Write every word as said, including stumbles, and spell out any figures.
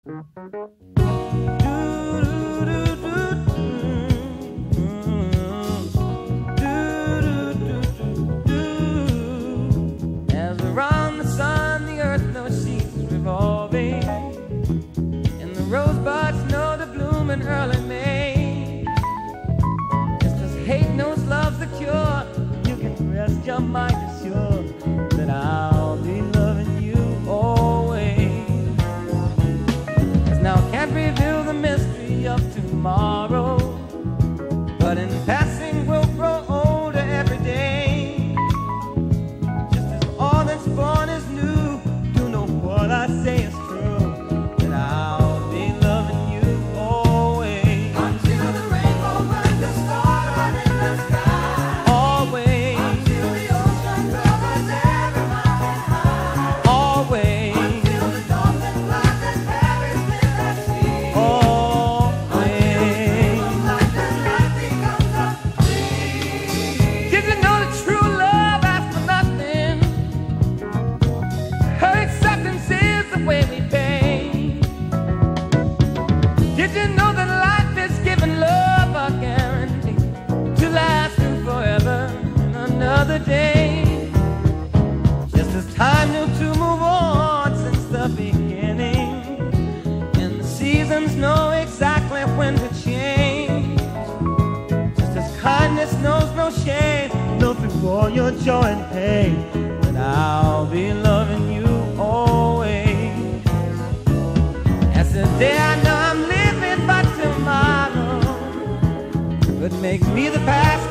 As around the sun, the earth knows she's revolving, and the rosebuds know to bloom in early May. Just as hate knows love's the cure, you can rest your mind assured that I'll be loving you always. As now can't reveal the mystery of tomorrow, but in passing we'll grow older every day. Just as all that's born is new, you know what I say is true, that I'll be loving you always. Until the rainbow burns the stars in the sky. Always. Until the ocean covers every mountain high. Always. Until the dolphin flies and carries midnight sea. Always. Like the night becomes a dream. Did you know that true love asks for nothing? Her acceptance is the way we pay. Did you know that life is giving love a guarantee to last you forever in another day? Just as time knew to move on since the beginning, and the seasons know exactly when to change. Just as kindness knows no shame, knows before your joy and pain, that I'll be loving you always. As the day I know I'm living, but tomorrow, what makes me the past